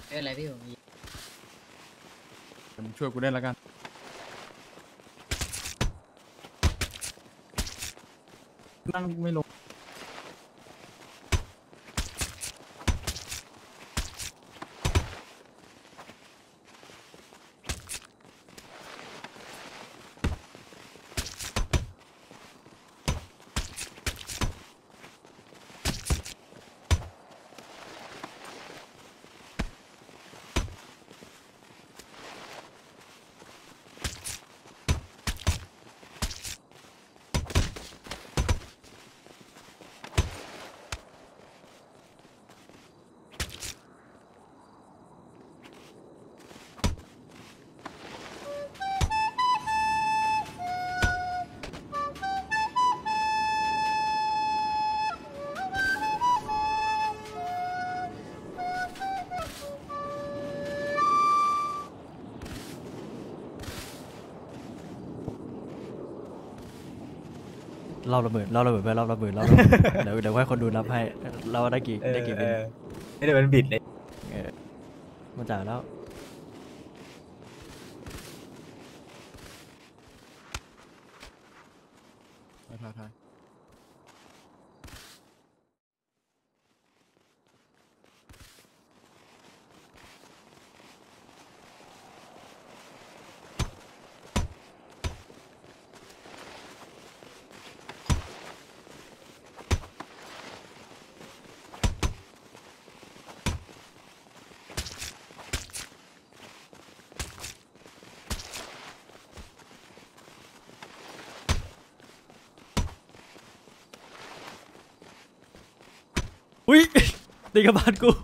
ไม่เป็นไรพี่ผมมีมึงช่วยกูได้แล้วกันนั่งไม่ลงรอบละหมื่นรอบละหมื่นไปรอบละหมื่นรอบละหมื่นเดี๋ยวให้คนดูนับให้เราได้กี่ได้กี่บินไม่ได้มันบิดเลยเออมาจ่ายแล้วถ่ายอุ้ย ตีกับบ้านกู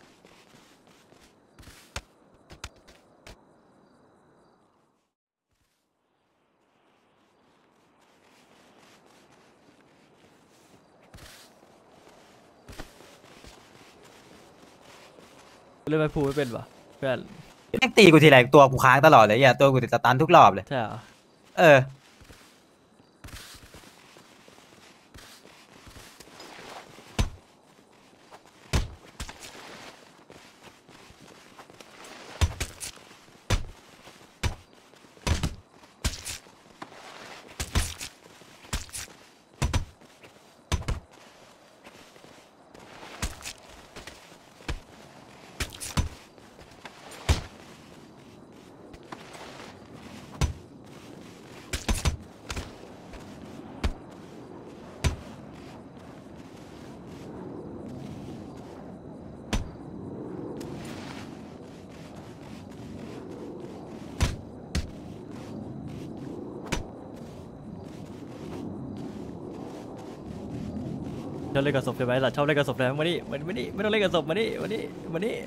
เล่นไม่พูดไม่เป็นปะเพื่อนแม่งตีกูทีไรตัวกูค้างตลอดเลยอย่าตัวกูติดสตันทุกรอบเลยใช่เหรอเออชอบเล่นกับศพใช่ไหมล่ะชอบเล่นกับศพใช่ไหมมานี่มานี่ไม่ต้องเล่นกับศพมานี่มานี่มานี่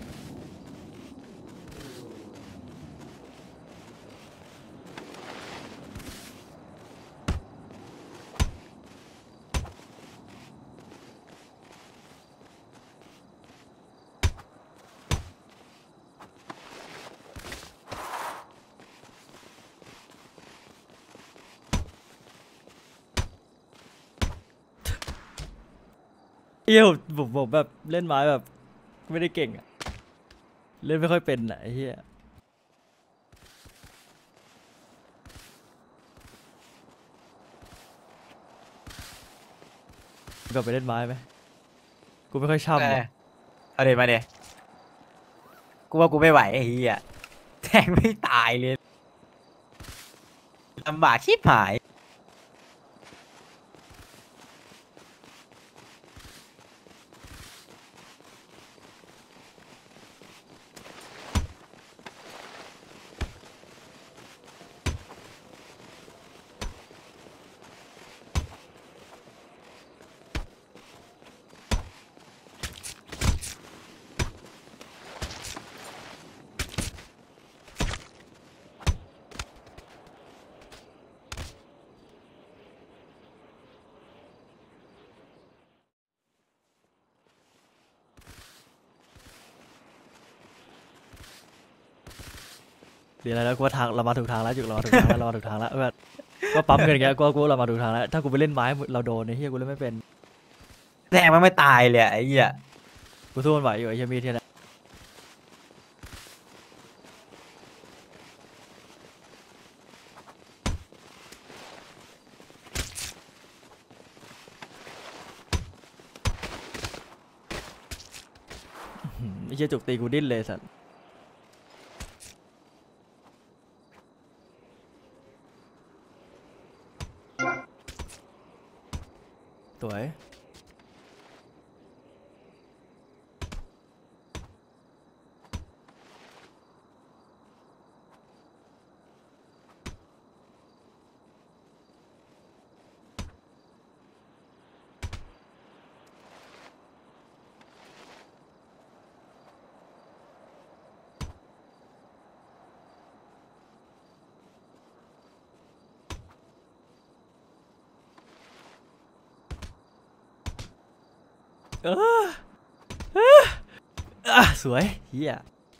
เอี้ยวผมแบบเล่นไม้แบบไม่ได้เก่งอะเล่นไม่ค่อยเป็นอะไอ้เหี้ยกลับไปเล่นไม้ไหมกูไม่ค่อยช่ำอะเอาเดี๋ยวมาเดี๋ยวกูว่ากูไม่ไหวไอ้เหี้ยแทงไม่ตายเลยลำบากชิบหายดีอะไรแล้วกูว่าทางเรามาถูกทางแล้วจุกเรามาถูกทางแล้วเรามาถูกทางแล้วแบบก็ปั๊มเงินอย่างเงี้ยกูเรามาถูกทางแล้วถ้ากูไปเล่นไม้เราโดนไอ้เหี้ยกูเล่นไม่เป็นแทงมันไม่ตายเลยอะไอ้เหี้ยกูสู้มันไหวอยู่ไอ้เหี้ยมีดที่ไหนไอ้เหี้ยจุกตีกูดิ้นเลยสัตว์สวยสวยเฮีย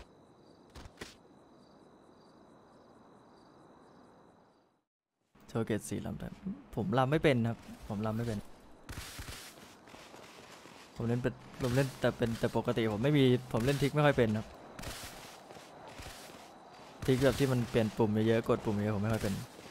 โชว์เกต4ลำแต่ผมลำไม่เป็นครับผมลำไม่เป็นผมเล่นแต่ปกติผมไม่มีผมเล่นทิกไม่ค่อยเป็นครับทิกแบบที่มันเปลี่ยนปุ่มเยอะๆกดปุ่มเยอะผมไม่ค่อยเป็น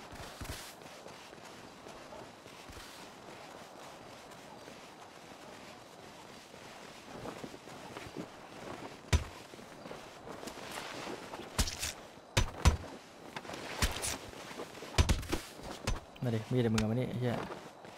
มาดิมีแต่มึงเอามานี่เฮีย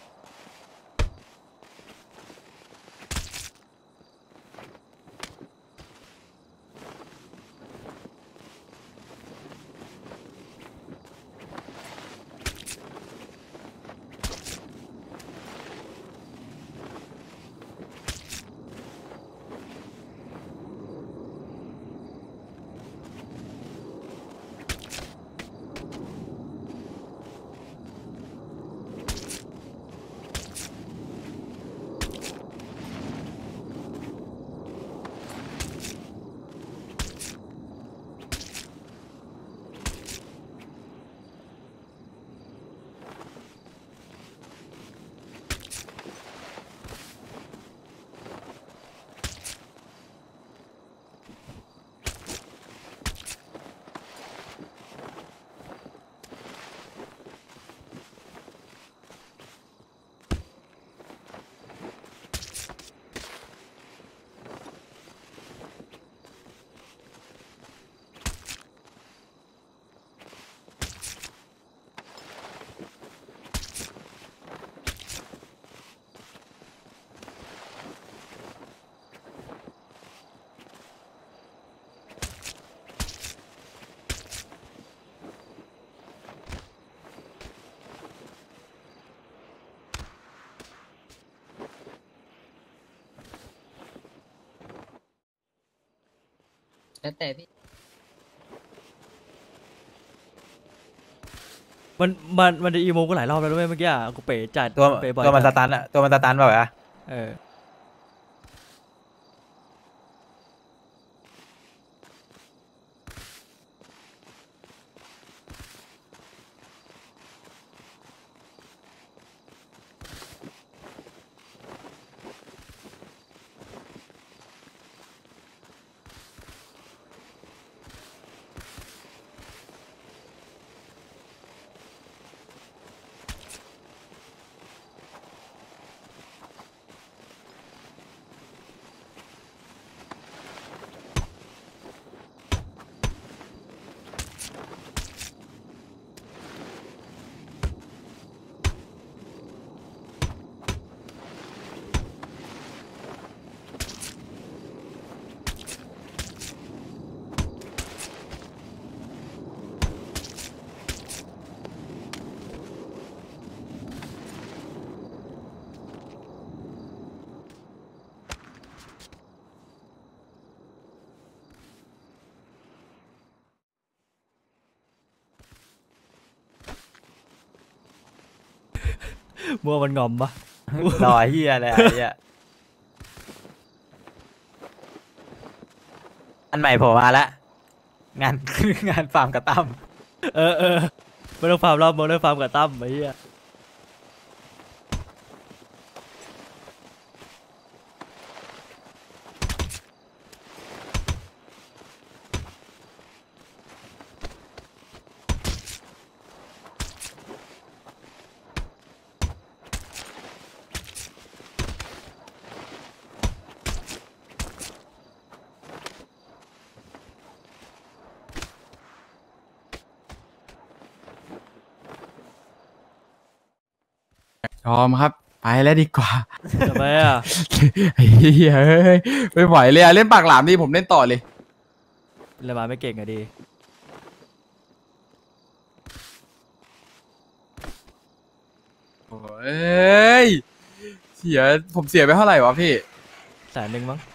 แล้วแต่พี่มันจะอีโมกูหลายรอบแล้วด้วยเมื่อกี้อะกูเป๋จัดตัวเป๋บ่อยตัวมันสจัดตันอะตัวมันสตันเปล่าวะเออมัวมันงอมปะรอเฮียเลยไอ้เฮียอันใหม่โผล่มาแล้วงาน งานฟาร์มกระตั้มเออไม่ต้องฟาร์มรอบมึงต้องฟาร์มกับตั้มไอ้เหี้ยยอมครับไปแล้วดีกว่าทำไมอ่ะไอ้เหี้ยเฮ้ยไม่ไหวเลยอะเล่นปากหลามดิผมเล่นต่อเลยเลยมาไม่เก่งอะดีโอ้ยผมเสียไปเท่าไหร่วะพี่ 100,000มั้ง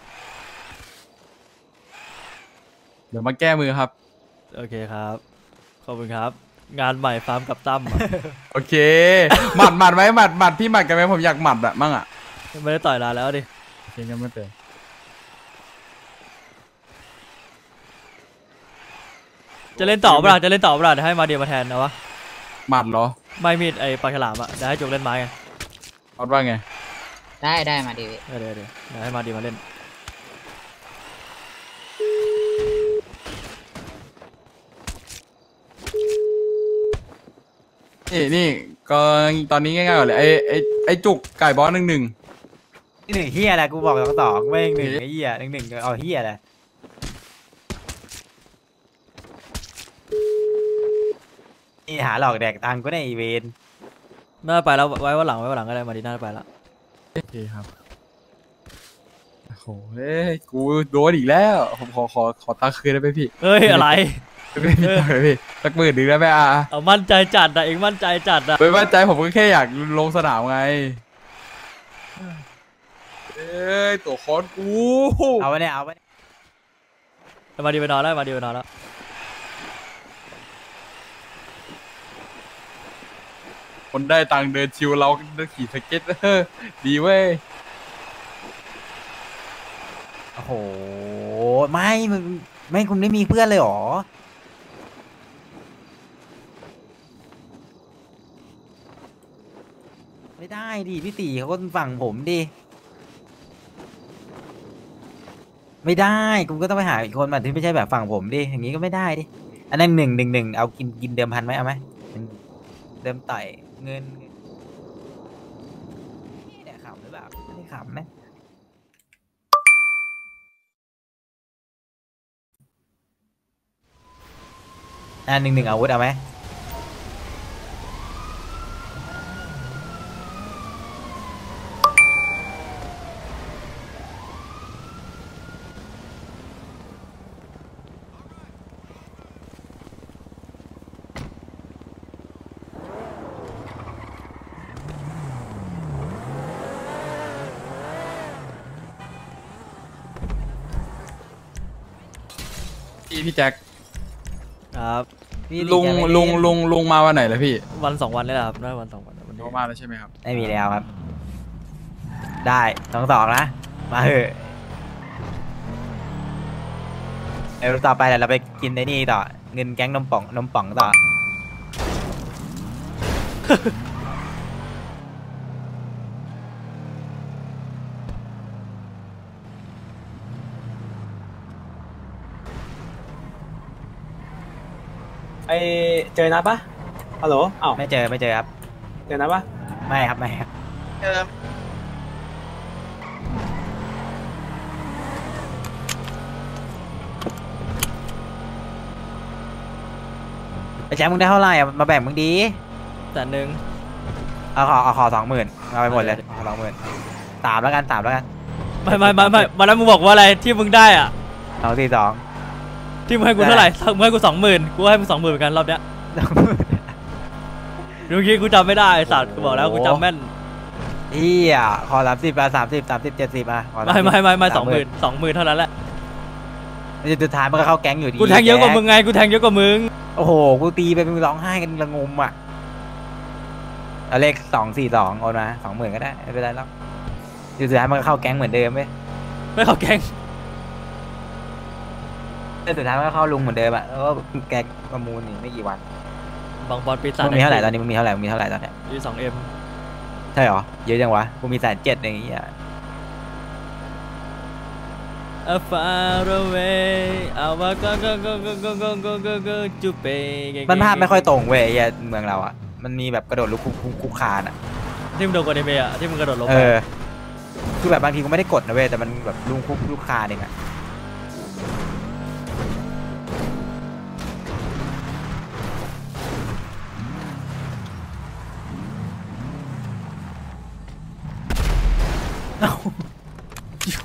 เดี๋ยวมาแก้มือครับโอเคครับขอบคุณครับ งานใหม่ฟาร์มกับตั้มอะโอเค หมัดไหมหมัดพี่หมัดกันไหมผมอยากหมัดอะมั่งอะไม่ได้ต่อยนานแล้วดิโอเคงั้นไม่เป็นจะเล่นต่อเปล่าจะเล่นต่อเปล่าเดี๋ยวให้มาเดียมาแทนนะวะหมัดเหรอไม่มีดไอ้ปลาฉลามอะเดี๋ยวให้จกเล่นไม้ไงเอาว่าไงได้มาดิพี่เดี๋ยวให้มาเดียมาเล่นนี่ก็ตอนนี้ง่ายๆก่อนเลยไอ้จุกไก่บอส1-1 นี่หนึ่งเฮียอะไรกูบอก2ไม่หนึ่งไอ้เฮีย1-1เอาเฮียอะไรนี่หาหลอกแดกตังค์ก็ได้อีเวนน่าไปแล้วไว้วันหลังก็ได้มาดีน่าไปละโอเคครับโอ้โหเฮ้ยกูโดนอีกแล้วผมขอตังค์คืนได้ไหมพี่เฮ้ยอะไรไม่มีตังค์เลยพี่สัก10,000ได้ไหมอ่ะเอามั่นใจจัดอะเองมั่นใจจัดอะไม่มั่นใจผมก็แค่อยากลงสนามไงเอ้ยตัวคอนกูเอาไปเนี่ยเอาไปมาดีไปนอนแล้วมาดีไปนอนแล้วคนได้ตังค์เดินชิวเราขี่สเก็ตดีเว้ยโอ้โหไม่มึงไม่คุณไม่มีเพื่อนเลยเหรอไม่ได้ดิพี่ตีเขาก็ฝั่งผมดิไม่ได้คุณก็ต้องไปหาอีกคนมาที่ไม่ใช่แบบฝั่งผมดิอย่างนี้ก็ไม่ได้ดิอันนั้น1-1เอากินเดิมพันไหมเอาไหมเดิมต่อยเงินเนี่ยขำหรือเปล่าไม่ได้ขำนะ1-1อาวุธเอาไหมพี่แจ็คครับพี่ลุงมาวันไหนแล้วพี่วัน2 วันนี่แหละครับได้วัน2 วันวันนี้เขามาแล้วใช่ไหมครับไม่มีแล้วครับ ได้2-2นะมาเถอะเดี๋ยวต่อไปเดี๋ยวเราไปกินไอ้นี่ต่อเงินแก๊งนมป่องต่อไอเจอนัดปะฮัลโหลอ้าวไม่เจอครับเจอนัดปะไม่ครับไอ้แจ๊คมึงได้เท่าไหร่อ่ะมาแบ่งมึงดี 100,000 เอาขอ20,000เอาไปหมดเลยขอ20,000 3แล้วกันไม่วันนั้นมึงบอกว่าอะไรที่มึงได้อะ 242 ที่มึงให้กูเท่าไหร่มึงให้กู20,000กูให้มึง20,000เหมือนกันรอบเนี้ยเมื่อกี้กูจำไม่ได้ไอ้สัตว์กูบอกแล้วกูจำแม่นเฮียขอ30อ่ะ30 70อ่ะขอ30 ไม่20,000เท่านั้นแหละสุดท้ายมันก็เข้าแก๊งอยู่ดีกูแทงเยอะกว่ามึงไงกูแทงเยอะกว่ามึงโอ้โหกูตีไปมึงร้องไห้กันระงมอ่ะเอาเลข242โอนมา20,000ก็ได้ไม่เป็นไรหรอกสุดท้ายมันก็เข้าแก๊งเหมือนเดิมเว้ยไม่เข้าแก๊งแต่สุดท้ายมันก็เข้าลุงเหมือนเดิมอ่ะแล้วก็แก๊งประมูลนี่ไม่กี่วันบางบอลปีศาจมึงมีเท่าไหร่ตอนนี้มึงมีเท่าไหร่ตอนเนี้ยอยู่2M ใช่เหรอเยอะจังวะกูมี170,000อย่างงี้อ่ะ A far away เอาว่าก็จุเปมันภาพไม่ค่อยตรงเว้ยไอ้เหี้ยเมืองเราอ่ะมันมีแบบกระโดดลุกคุกคานอ่ะที่มึงโดนกดเอเมะที่มึงกระโดดลงคือแบบบางทีกูไม่ได้กดนะเว้ยแต่มันแบบลุกคุกลุกคานเองอ่ะ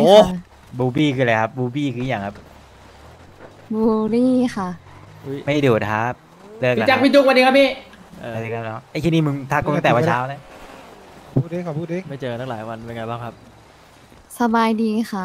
โหค่ะบูบี้คืออะไรครับบูบี้คืออย่างครับบูลลี่ค่ะอุ๊ยไม่ดูดครับเลิกพี่แล้วจักรพี่จุกสวัสดีครับพี่เอออะไรกันแล้วไอ้ที่นี่มึงทักกูตั้งแต่วันเช้าแล้วพูดดิขอพูดดิไม่เจอตั้งหลายวันเป็นไงบ้างครับสบายดีค่ะ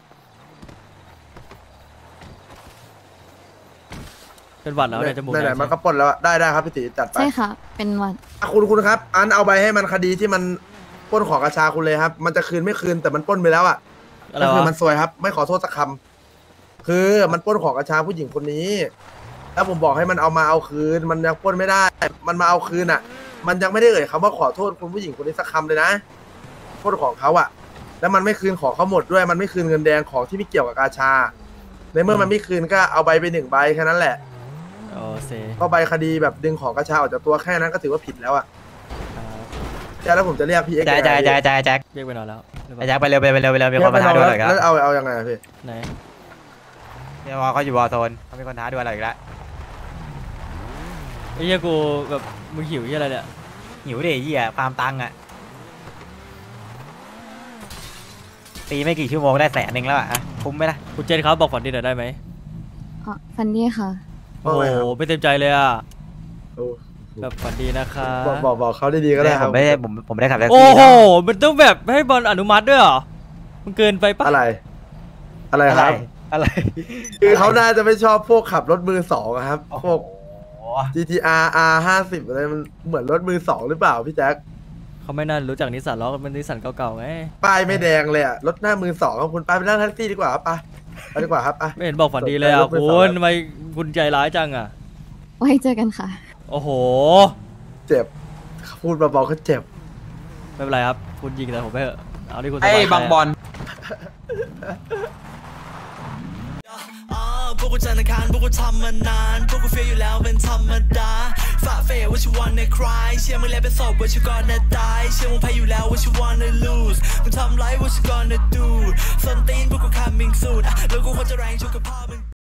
เป็นหวัดแล้วเนี่ยจมูกแดไหนงๆมันก็ปล้นแล้วอะได้ครับพี่ติจัดไปใช่ค่ะ เป็นหวัดอ่ะคุณครับ อันเอาไปให้มันคดีที่มันปล้นของกระชาคุณเลยครับ มันจะคืนไม่คืนแต่มันปล้นไปแล้วอ่ะอะไรก็คือวะมันซวยครับ ไม่ขอโทษสักคำคือมันปล้นของกระชาผู้หญิงคนนี้ แล้วผมบอกให้มันเอามาเอาคืน มันยังปล้นไม่ได้ มันมาเอาคืนอ่ะ มันยังไม่ได้เอ่ยคำว่าขอโทษคุณผู้หญิงคนนี้สักคำเลยนะปล้นของเขาอ่ะ แล้วมันไม่คืนของเขาหมดด้วย มันไม่คืนเงินแดงของที่ไม่เกี่ยวกับกาชา ในเมื่อมันไม่คืนก็เอาใบไป1 ใบแค่นั้นแหละโอเซก็ใบคดีแบบดึงของกระชาออกจากตัวแค่นั้นก็ถือว่าผิดแล้วอ่ะครับแล้วผมจะเรียกพี่เอ็กซ์แจ็คยังไงแจ็คเรียกไปนอนแล้วหรือเปไอ้ล่าแจ็คไปเร็วมีคนมาท้าดวลอะไรอีกแล้แล้ว วเอายังไงอะพี่ไหนเนี่ยว่าเขาอยู่วอลโซนเขามีคนท้าดวลอะไรอีกแล้วไอ้เหี้ยกูแบบมึงหิวเหี้ยอะไรเนี่ยหิวดิเหี้ยฟาร์มตังค์อ่ะตีไม่กี่ชั่วโมงได้100,000แล้วอ่ะคุ้มไหมล่ะคุณเจนครับบอกฝันดีหน่อยได้ไหมอ๋อฟันดี้ค่ะโอ้โหไม่เต็มใจเลยอ่ะโอ้แบบฝันดีนะคะบอกเขาดีๆก็ได้คผรับมไม่ได้ผมไม่ได้ขับแท็กโอ้ซี่โหนะมันต้องแบบให้บอลอนุมัติด้วยเหรอมันเกินไปปะอะไร อะไรอะคไรรับอะไรคือเขาน่าจะไม่ชอบพวกขับรถมือสองอะครับโอ้โหพวก GTR R50 อะไรมันเหมือนรถมือสองหรือเปล่าพี่แจ็คเขาไม่น่ารู้จักนิสสันล้อมันนิสสันเก่าๆไงป้ายไม่แดงเลยอะรถหน้ามือสองครับคุณไปนั่งแท็กซี่ดีกว่าครับไปดีกว่าครับไปไม่เห็นบอกฝันดีเลยอ่ะรถมือสองคุณทำไมคุณใจร้ายจังอ่ะไว้เจอกันค่ะโอ้โหเจ็บพูดเบาๆก็เจ็บไม่เป็นไรครับคุณยิงแต่ผมไปเถอะเอาที่คุณสไอ้บายใจบางบอลพวกกูจันทร์อังคารพวกกูทำมานานพวกกูเฟียอยู่แล้วเป็นธรรมดาฝ่าเฟย what you wanna cry เชื่อมึงแล้วเป็นศพ what you gonna die เชื่อมึงแพ้อยู่แล้ว what you wanna lose มึงทำไร what you gonna do ส้นตีนพวกกู coming soon แล้วกูควรจะแรงชุกกับพ่อมึง